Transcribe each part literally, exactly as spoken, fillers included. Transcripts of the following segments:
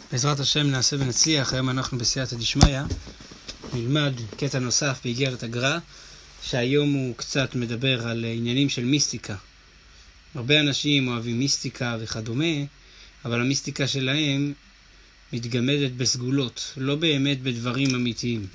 בעזרת השם נעשה ונצליח. היום אנחנו בסייעתא דשמיא נלמד קטע נוסף באיגרת הגר"א, שהיום הוא קצת מדבר על עניינים של מיסטיקה. הרבה אנשים אוהבים מיסטיקה וכדומה, אבל המיסטיקה שלהם מתגמדת בסגולות, לא באמת בדברים אמיתיים.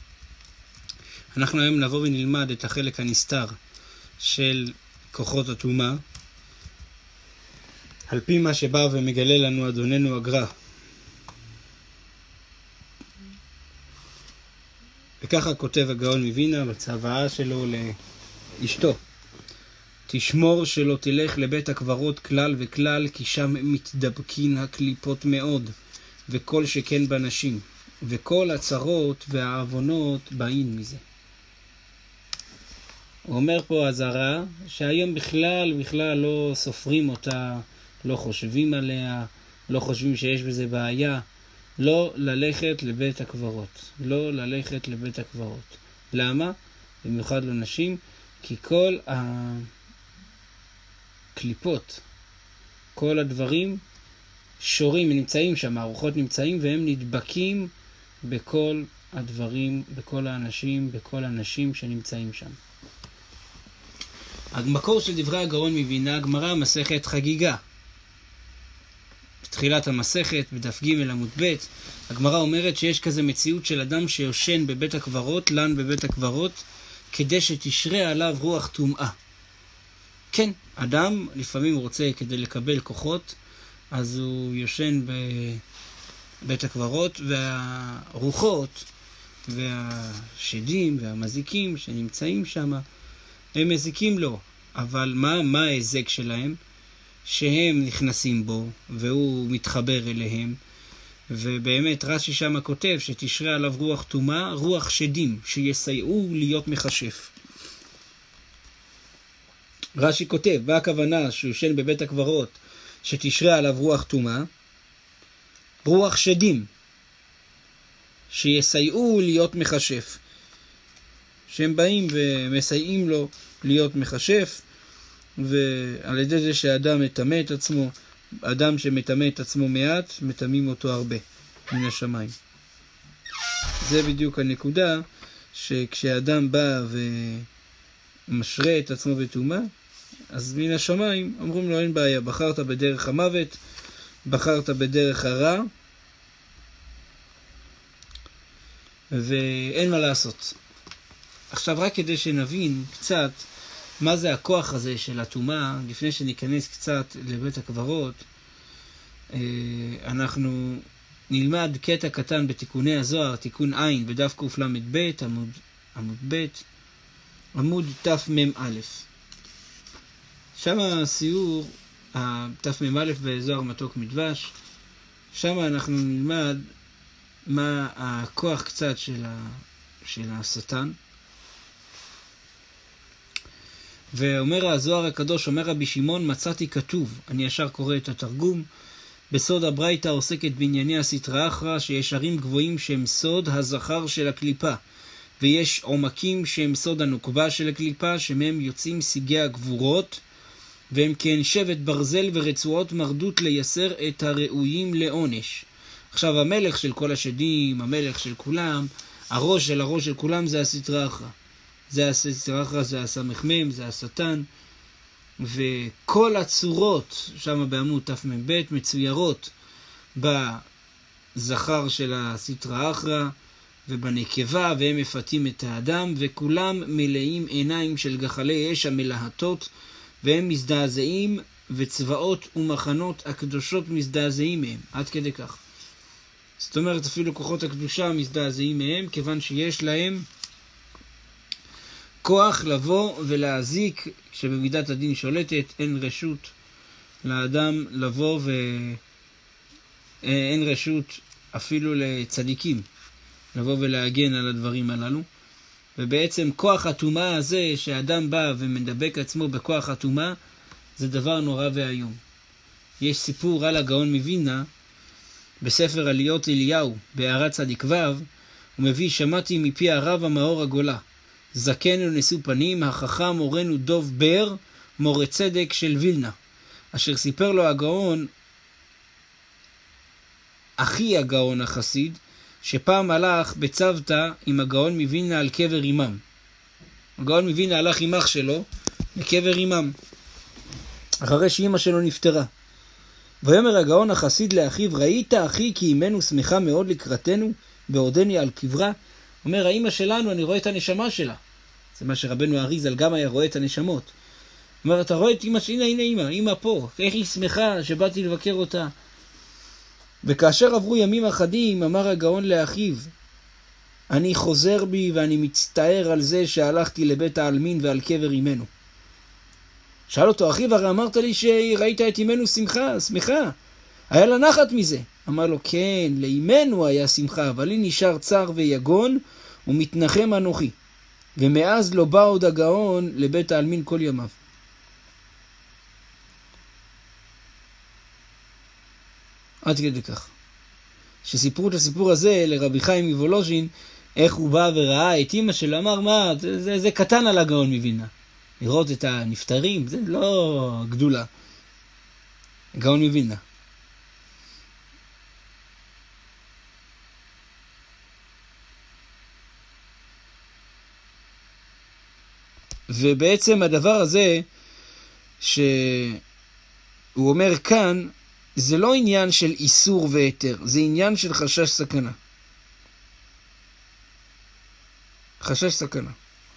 אנחנו היום נבוא ונלמד את החלק הנסתר של כוחות הטומאה, על פי מה שבא ומגלה לנו אדוננו הגר"א. וככה כותב הגאון מווילנה בצוואה שלו לאשתו: תשמור שלא תלך לבית הקברות כלל וכלל, כי שם מתדבקין הקליפות מאוד, וכל שכן בנשים, וכל הצרות והעוונות באים מזה. הוא אומר פה הזרה שהיום בכלל בכלל לא סופרים אותה, לא חושבים עליה, לא חושבים שיש בזה בעיה. לא ללכת לבית הקברות, לא ללכת לבית הקברות. למה? במיוחד לנשים, כי כל הקליפות, כל הדברים שורים, נמצאים שם, הרוחות נמצאים, והם נדבקים בכל הדברים, בכל האנשים, בכל הנשים שנמצאים שם. המקור של דברי הגאון מווילנה, הגמרא מסכת חגיגה. בתחילת המסכת, בדף ג' עמוד ב', הגמרא אומרת שיש כזה מציאות של אדם שיושן בבית הקברות, לן בבית הקברות, כדי שתשרה עליו רוח טומאה. כן, אדם לפעמים רוצה כדי לקבל כוחות, אז הוא יושן בבית הקברות, והרוחות והשדים והמזיקים שנמצאים שם, הם מזיקים לו. אבל מה, מה ההזק שלהם? שהם נכנסים בו, והוא מתחבר אליהם, ובאמת רש"י שם כותב שתשרה עליו רוח טומאה, רוח שדים, שיסייעו להיות מחשף. רש"י כותב, מה הכוונה שהוא ישן בבית הקברות, שתשרה עליו רוח טומאה? רוח שדים, שיסייעו להיות מחשף. שהם באים ומסייעים לו להיות מחשף, ועל ידי זה שהאדם מטמא את עצמו, אדם שמטמא את עצמו מעט, מטמאים אותו הרבה מן השמיים. זה בדיוק הנקודה, שכשאדם בא ומשרה את עצמו בטומאה, אז מן השמיים אומרים לו אין בעיה, בחרת בדרך המוות, בחרת בדרך הרע, ואין מה לעשות. עכשיו רק כדי שנבין קצת מה זה הכוח הזה של הטומאה, לפני שניכנס קצת לבית הקברות, אנחנו נלמד קטע קטן בתיקוני הזוהר, תיקון עין, בדף קל"ב, עמוד, עמוד ב', עמוד תמ"א. שם הסיור, תמ"א בזוהר מתוק מדבש, שם אנחנו נלמד מה הכוח קצת של, ה, של השטן. ואומר הזוהר הקדוש, אומר רבי שמעון, מצאתי כתוב, אני ישר קורא את התרגום, בסוד הברייתא עוסקת בענייני הסטרא אחרא, שיש ערים גבוהים שהם סוד הזכר של הקליפה, ויש עומקים שהם סוד הנוקבה של הקליפה, שמהם יוצאים סיגי הגבורות, והם כן שבט ברזל ורצועות מרדות לייסר את הראויים לעונש. עכשיו המלך של כל השדים, המלך של כולם, הראש של הראש של כולם זה הסטרא אחרא. זה הסטרא אחרא, זה הסמ"ם, זה השטן, וכל הצורות שם בעמוד תמ"ב מצוירות בזכר של הסטרא אחרא ובנקבה, והם מפתים את האדם, וכולם מלאים עיניים של גחלי אש המלהטות, והם מזדעזעים, וצבאות ומחנות הקדושות מזדעזעים מהם, עד כדי כך. זאת אומרת אפילו כוחות הקדושה מזדעזעים מהם, כיוון שיש להם כוח לבוא ולהזיק, שבמידת הדין שולטת, אין רשות לאדם לבוא, ואין רשות אפילו לצדיקים לבוא ולהגן על הדברים הללו. ובעצם כוח הטומאה הזה, שאדם בא ומדבק עצמו בכוח הטומאה, זה דבר נורא ואיום. יש סיפור על הגאון מווילנה, בספר עליות אליהו, בהערת צדיק ו', הוא מביא, שמעתי מפי הרב המאור הגולה, זקן ונשוא פנים, החכם מורנו דוב בר, מורה צדק של וילנה, אשר סיפר לו הגאון אחי הגאון החסיד, שפעם הלך בצוותא עם הגאון מווילנה על קבר אמם. הגאון מווילנה הלך עם אח שלו לקבר אמם, אחרי שאמא שלו נפטרה. ויאמר הגאון החסיד לאחיו, ראית אחי כי אמנו שמחה מאוד לקראתנו בעודני על קברה? אומר, האמא שלנו, אני רואה את הנשמה שלה. זה מה שרבנו אריזל גם היה רואה את הנשמות. אומר, אתה רואה את אמא שלה, הנה הנה אמא, אמא פה, איך היא שמחה שבאתי לבקר אותה. וכאשר עברו ימים אחדים, אמר הגאון לאחיו, אני חוזר בי ואני מצטער על זה שהלכתי לבית העלמין ועל קבר אמנו. שאל אותו, אחיו, הרי אמרת לי שראית את אמנו שמחה, שמחה. היה לה נחת מזה. אמר לו, כן, לאמנו היה שמחה, אבל לי נשאר צער ויגון ומתנחם אנוכי. ומאז לא בא עוד הגאון לבית העלמין כל ימיו. עד כדי כך. שסיפרו את הסיפור הזה לרבי חיים מוולוז'ין, איך הוא בא וראה את אמא שלו, אמר, מה, זה, זה, זה קטן על הגאון מווילנה. לראות את הנפטרים, זה לא גדולה. הגאון מווילנה. ובעצם הדבר הזה שהוא אומר כאן, זה לא עניין של איסור והיתר, זה עניין של חשש סכנה. חשש סכנה.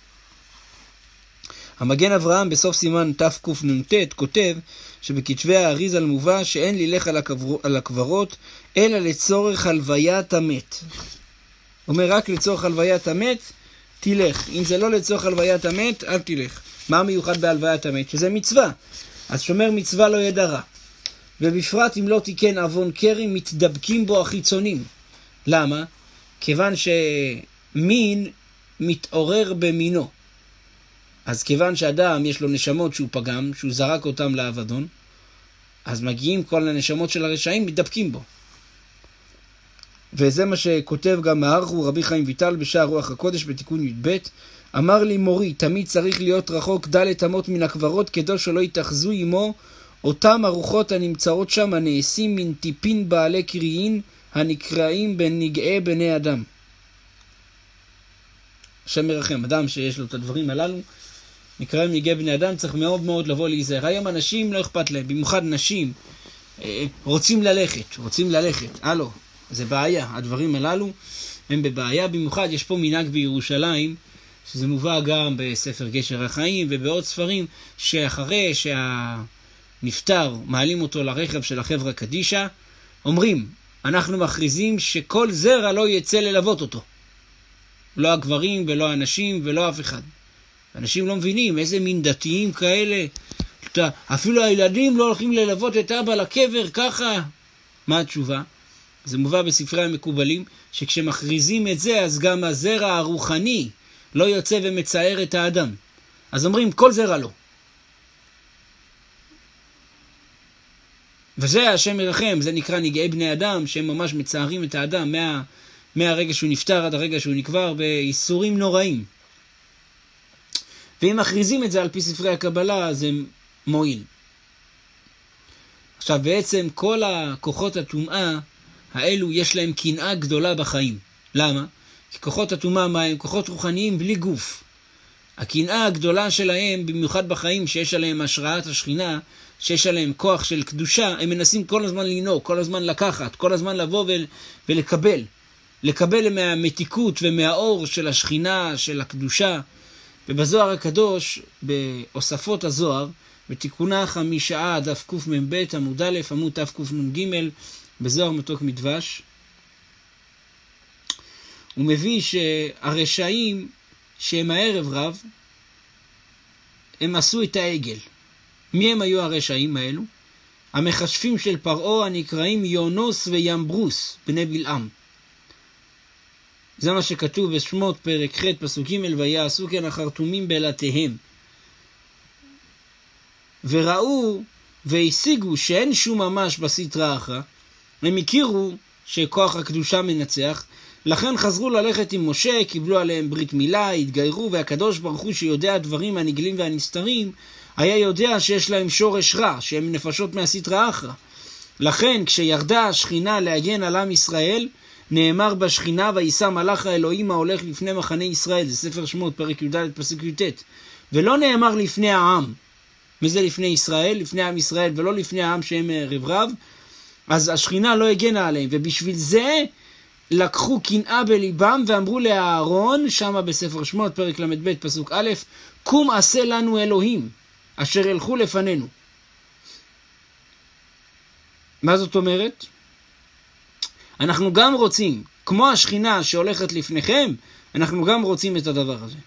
המגן אברהם בסוף סימן תקנ"ט כותב שבכתבי האריזל מובא שאין ללך על, הקבר... על הקברות אלא לצורך הלוויית המת. אומר רק לצורך הלוויית המת תלך. אם זה לא לצורך הלוויית המת אל תלך. מה מיוחד בהלוויית המת? שזה מצווה. אז שומר מצווה לא ידע רע. ובפרט אם לא תיקן אבון קרי מתדבקים בו החיצונים. למה? כיוון שמין מתעורר במינו. אז כיוון שאדם יש לו נשמות שהוא פגם, שהוא זרק אותם לאבדון, אז מגיעים כל הנשמות של הרשעים, מתדבקים בו. וזה מה שכותב גם הארכו רבי חיים ויטל בשער רוח הקודש בתיקון י"ב, אמר לי מורי, תמיד צריך להיות רחוק דלת אמות מן הקברות, כדו שלא יתאחזו עמו אותם הרוחות הנמצאות שם הנעשים מן טיפין בעלי קריין הנקראים בנגעי בני אדם. השם מרחם, אדם שיש לו את הדברים הללו, נקראים נגעי בני אדם, צריך מאוד מאוד לבוא להיזהר. היום אנשים לא אכפת להם, במיוחד נשים, רוצים ללכת, רוצים ללכת, הלו, זה בעיה, הדברים הללו הם בבעיה, במיוחד יש פה מנהג בירושלים, שזה מובא גם בספר גשר החיים ובעוד ספרים, שאחרי שהנפטר מעלים אותו לרכב של החברה קדישה, אומרים, אנחנו מכריזים שכל זרע לא יצא ללוות אותו. לא הגברים ולא הנשים ולא אף אחד. אנשים לא מבינים איזה מין דתיים כאלה. אפילו הילדים לא הולכים ללוות את אבא לקבר ככה. מה התשובה? זה מובא בספרי המקובלים, שכשמכריזים את זה, אז גם הזרע הרוחני לא יוצא ומצער את האדם. אז אומרים, כל זרע לא. וזה השם מרחם, זה נקרא נגעי בני אדם, שהם ממש מצערים את האדם מה, מהרגע שהוא נפטר עד הרגע שהוא נקבר באיסורים נוראים. ואם מכריזים את זה על פי ספרי הקבלה, זה מועיל. עכשיו בעצם כל הכוחות הטומאה האלו יש להם קנאה גדולה בחיים. למה? כי כוחות הטומאה מה הם? כוחות רוחניים בלי גוף. הקנאה הגדולה שלהם, במיוחד בחיים שיש עליהם השראת השכינה, שיש עליהם כוח של קדושה, הם מנסים כל הזמן לנהוג, כל הזמן לקחת, כל הזמן לבוא ול, ולקבל. לקבל מהמתיקות ומהאור של השכינה, של הקדושה. ובזוהר הקדוש, באוספות הזוהר, בתיקונה חמישה דף קמ"ב עמוד א' עמוד תקנ"ג, בזוהר מתוק מדבש, הוא מביא שהרשעים שהם הערב רב, הם עשו את העגל. מי הם היו הרשעים האלו? המחשפים של פרעה הנקראים יונוס וימברוס, בני בלעם. זה מה שכתוב בשמות פרק ח' פסוק ג' ויעשו כן החרטומים בלעתיהם. וראו והשיגו שאין שום ממש בסטרא אחרא, הם הכירו שכוח הקדושה מנצח, לכן חזרו ללכת עם משה, קיבלו עליהם ברית מילה, התגיירו, והקדוש ברוך הוא שיודע הדברים הנגלים והנסתרים, היה יודע שיש להם שורש רע, שהם נפשות מהסטרא אחרא. לכן כשירדה השכינה להגן על עם ישראל, נאמר בשכינה וישא מלאך האלוהים ההולך לפני מחנה ישראל. זה ספר שמות פרק י"ד פסוק י"ט. ולא נאמר לפני העם. מזה לפני ישראל, לפני עם ישראל, ולא לפני העם שהם רברב. אז השכינה לא הגנה עליהם, ובשביל זה לקחו קנאה בליבם ואמרו לאהרון, שמה בספר שמות פרק למד פסוק א', קום עשה לנו אלוהים אשר ילכו לפנינו. מה זאת אומרת? אנחנו גם רוצים, כמו השכינה שהולכת לפניכם, אנחנו גם רוצים את הדבר הזה.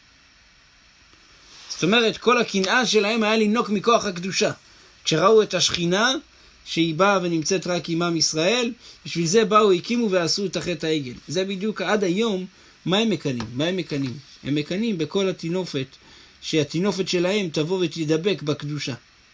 זאת אומרת, כל הקנאה שלהם היה לנוק מכוח הקדושה. כשראו את השכינה שהיא באה ונמצאת רק עם עם ישראל, בשביל זה באו, הקימו ועשו את החטא העגל. זה בדיוק עד היום, מה הם מקנים? מה הם מקנים? הם מקנים בכל התינופת, שהתינופת שלהם תבוא ותדבק בקדושה.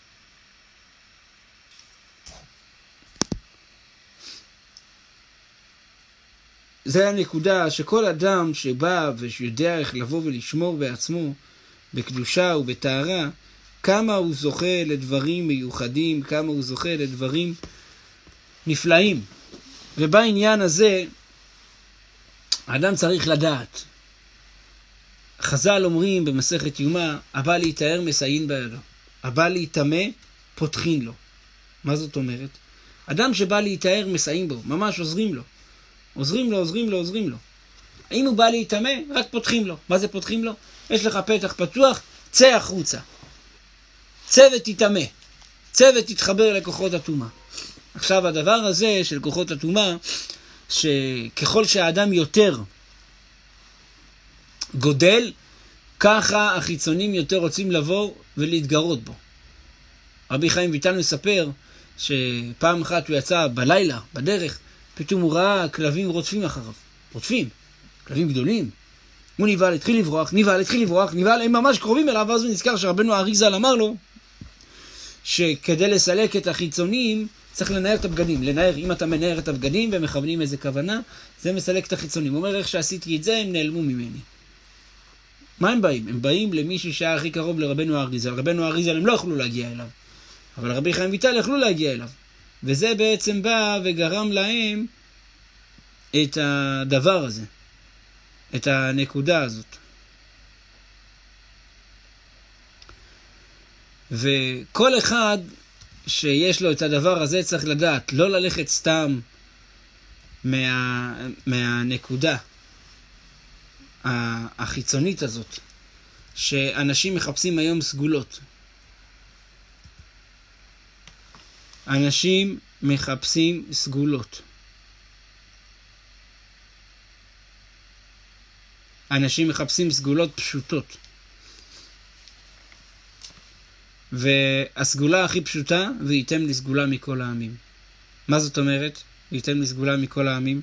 זה הנקודה שכל אדם שבא ויודע איך לבוא ולשמור בעצמו בקדושה ובטהרה, כמה הוא זוכה לדברים מיוחדים, כמה הוא זוכה לדברים נפלאים. ובעניין הזה, האדם צריך לדעת. חז"ל אומרים במסכת יומא, הבא להיטהר מסייעין בידו. הבא להיטמא פותחין לו. מה זאת אומרת? אדם שבא להיטהר מסייעים בו, ממש עוזרים לו. עוזרים לו, עוזרים לו, עוזרים לו. אם הוא בא להיטמא, רק פותחים לו. מה זה פותחים לו? יש לך פתח פתוח, צא החוצה. צא ותתאמה. צא ותתחבר לכוחות הטומאה. עכשיו הדבר הזה של כוחות הטומאה, שככל שהאדם יותר גודל, ככה החיצונים יותר רוצים לבוא ולהתגרות בו. רבי חיים ויטל מספר שפעם אחת הוא יצא בלילה, בדרך, פתאום הוא ראה כלבים רודפים אחריו. רודפים. כלבים גדולים. הוא נבהל, התחיל לברוח, נבהל, התחיל לברוח, נבהל, הם ממש קרובים אליו, ואז הוא נזכר שרבנו האריז"ל אמר לו, שכדי לסלק את החיצונים, צריך לנער את הבגדים. לנער, אם אתה מנער את הבגדים ומכוונים איזה כוונה, זה מסלק את החיצונים. הוא אומר, איך שעשיתי את זה, הם נעלמו ממני. מה הם באים? הם באים למישהו שהיה הכי קרוב לרבנו האריז"ל. רבנו האריז"ל הם לא יכלו להגיע אליו. אבל רבי חיים ויטל יכלו להגיע אליו. וזה בעצם בא וגרם להם את הדבר הזה. את הנקודה הזאת. וכל אחד שיש לו את הדבר הזה צריך לדעת, לא ללכת סתם מה, מהנקודה החיצונית הזאת, שאנשים מחפשים היום סגולות. אנשים מחפשים סגולות. אנשים מחפשים סגולות פשוטות. והסגולה הכי פשוטה, וייתם לסגולה מכל העמים. מה זאת אומרת? וייתם לסגולה מכל העמים.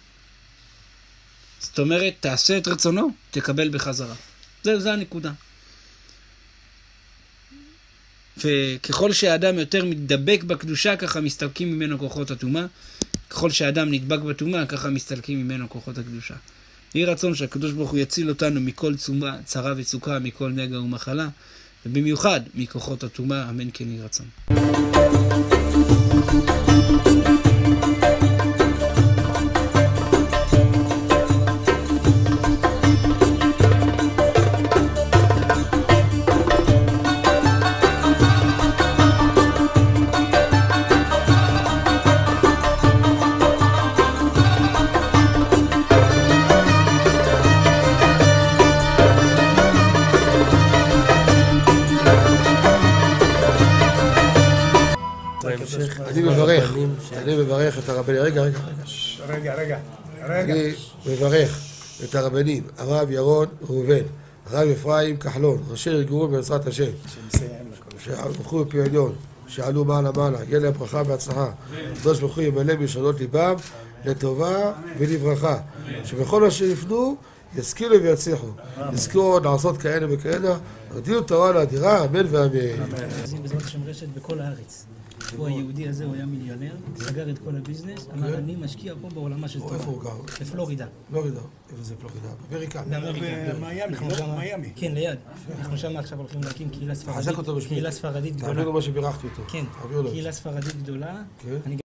זאת אומרת, תעשה את רצונו, תקבל בחזרה. זהו, זה הנקודה. וככל שהאדם יותר מתדבק בקדושה, ככה מסתלקים ממנו כוחות הטומאה. ככל שהאדם נדבק בטומאה, ככה מסתלקים ממנו כוחות הקדושה. יהי רצון שהקדוש ברוך הוא יציל אותנו מכל צרה וצוקה, מכל נגע ומחלה, ובמיוחד מכוחות הטומאה, אמן כן יהי רצון. אני מברך, אני מברך את הרבנים, רגע, רגע, רגע, רגע, רגע. אני מברך את הרבנים, הרב ירון ראובן, הרב אפרים כחלון, ראשי ארגון בעזרת השם, שערכו בפי עליון, שעלו מעלה מעלה, יהיה להם ברכה והצלחה, הקדוש ברוך הוא ימלא בלשונות ליבם לטובה ולברכה, שבכל מה שיפנו ישכילו ויצליחו, יזכו עוד לעשות כאלה וכאלה, רדיו תורה לאדירה, אמן ואמן. בעזרת השם רשת בכל הארץ. הוא היהודי הזה, הוא היה מיליונר, סגר את כל הביזנס, אמר אני משקיע פה בעולמה של תורה. איפה הוא גר? בפלורידה. פלורידה. איפה זה פלורידה? באמריקה. באמריקה. מיאמי. כן, ליד. אנחנו שם עכשיו הולכים להקים קהילה ספרדית. חזק אותו בשביל. קהילה ספרדית גדולה. תעבירו מה שבירכתי אותו. כן, קהילה ספרדית גדולה.